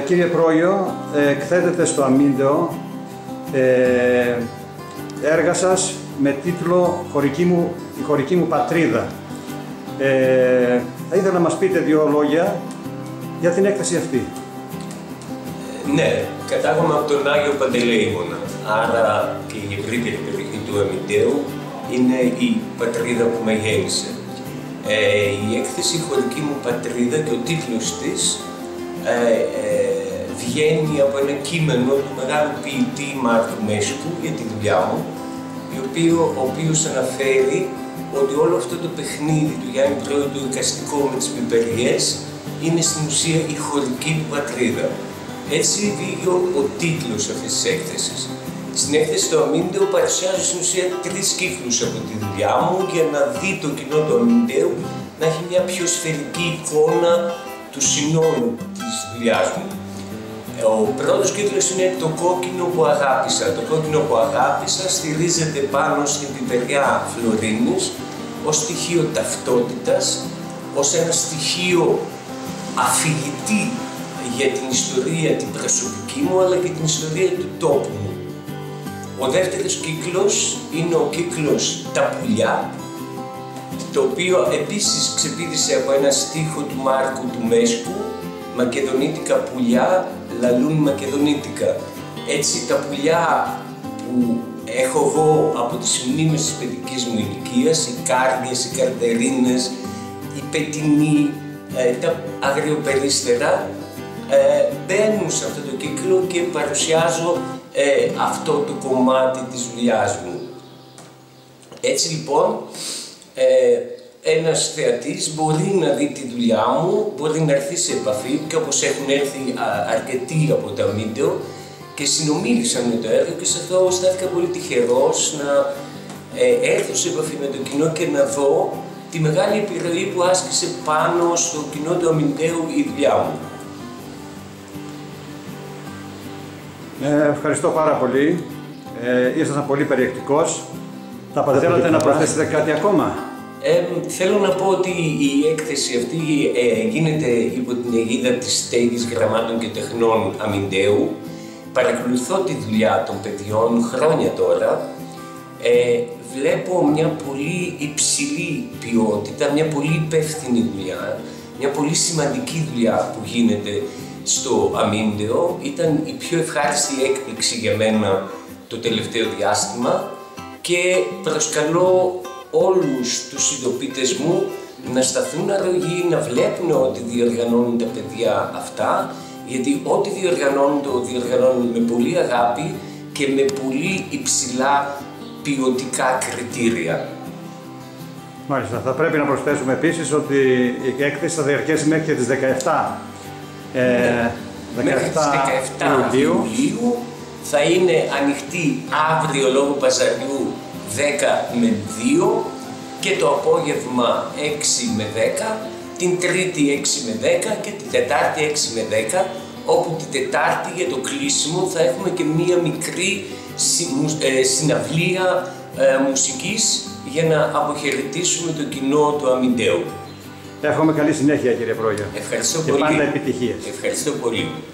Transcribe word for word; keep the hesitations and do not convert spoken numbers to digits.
κύριε Πρόγειο, ε, εκθέτεται στο Αμίντεο ε, έργα σας με τίτλο «Χωρική μου, η χωρική μου πατρίδα». Ε, θα ήθελα να μας πείτε δύο λόγια για την έκθεση αυτή. Ναι, κατάγομαι από τον Άγιο Παντελεήμονα, άρα και η ευρύτερη περιοχή του Αμιντέου είναι η πατρίδα που με γέννησε. Ε, η έκθεση «Χωρική μου πατρίδα» και ο τίτλος της ε, ε, βγαίνει από ένα κείμενο του μεγάλου ποιητή Μάρκου Μέσκου για τη δουλειά μου, ο οποίος αναφέρει ότι όλο αυτό το παιχνίδι του Γιάννη Πρόγειου του εικαστικό με τις πιπεριές είναι στην ουσία η χωρική του πατρίδα. Έτσι βγήκε ο, ο τίτλος αυτής της έκθεσης. Στην έκθεση του Αμίντεο παρουσιάζω στην ουσία τρεις κύκλους από τη δουλειά μου για να δει το κοινό του Αμιντέου να έχει μια πιο σφαιρική εικόνα του συνόλου της δουλειάς μου. Ο πρώτος κύκλος είναι το κόκκινο που αγάπησα. Το κόκκινο που αγάπησα στηρίζεται πάνω στην πιπεριά Φλωρίνης ως στοιχείο ταυτότητας, ως ένα στοιχείο αφηγητή για την ιστορία την προσωπική μου αλλά και την ιστορία του τόπου μου. Ο δεύτερος κύκλος είναι ο κύκλος «Τα πουλιά», το οποίο επίσης ξεπήδησε από ένα στίχο του Μάρκου του Μέσκου, «Μακεδονίτικα πουλιά λαλούν μακεδονίτικα». Έτσι τα πουλιά που έχω εγώ από τις μνήμες της παιδικής μου ηλικίας, οι κάρδιες, οι καρτερίνες, οι πετινοί, τα αγριοπερίστερα, Ε, μπαίνουν σε αυτό το κύκλο και παρουσιάζω ε, αυτό το κομμάτι της δουλειάς μου. Έτσι λοιπόν, ε, ένας θεατής μπορεί να δει τη δουλειά μου, μπορεί να έρθει σε επαφή και όπως έχουν έρθει α, αρκετοί από το Αμίντεο και συνομίλησαν με το έργο και σε αυτό αισθάνθηκα πολύ τυχερός να ε, έρθω σε επαφή με το κοινό και να δω τη μεγάλη επιρροή που άσκησε πάνω στο κοινό του Αμιντέου η δουλειά μου. Ε, ευχαριστώ πάρα πολύ. Ε, ήσασταν πολύ περιεκτικός. Θα θέλατε να προσθέσετε κάτι ακόμα? Ε, θέλω να πω ότι η έκθεση αυτή ε, γίνεται υπό την αιγίδα της Στέγης Γραμμάτων και Τεχνών Αμιντέου. Παρακολουθώ τη δουλειά των παιδιών χρόνια τώρα. Ε, βλέπω μια πολύ υψηλή ποιότητα, μια πολύ υπεύθυνη δουλειά, μια πολύ σημαντική δουλειά που γίνεται στο Αμίντεο. Ήταν η πιο ευχάριστη έκπληξη για μένα το τελευταίο διάστημα και προσκαλώ όλους τους συντοπίτες μου να σταθούν αρρωγοί, να βλέπουν ότι διοργανώνουν τα παιδιά αυτά, γιατί ό,τι διοργανώνουν το διοργανώνουν με πολύ αγάπη και με πολύ υψηλά ποιοτικά κριτήρια. Μάλιστα. Θα πρέπει να προσθέσουμε επίσης ότι η έκθεση θα διαρκέσει μέχρι και τις δεκαεπτά Ε, μέχρι τις δεκαεπτά Ιουλίου, θα είναι ανοιχτή αύριο λόγω παζαριού δέκα με δύο και το απόγευμα έξι με δέκα, την Τρίτη έξι με δέκα και την Τετάρτη έξι με δέκα, όπου την Τετάρτη για το κλείσιμο θα έχουμε και μία μικρή συναυλία ε, μουσικής για να αποχαιρετήσουμε το κοινό του Αμιντέου. Εύχομαι καλή συνέχεια, κύριε Πρόγειο. Ευχαριστώ και πολύ. Και πάντα επιτυχίες. Ευχαριστώ πολύ.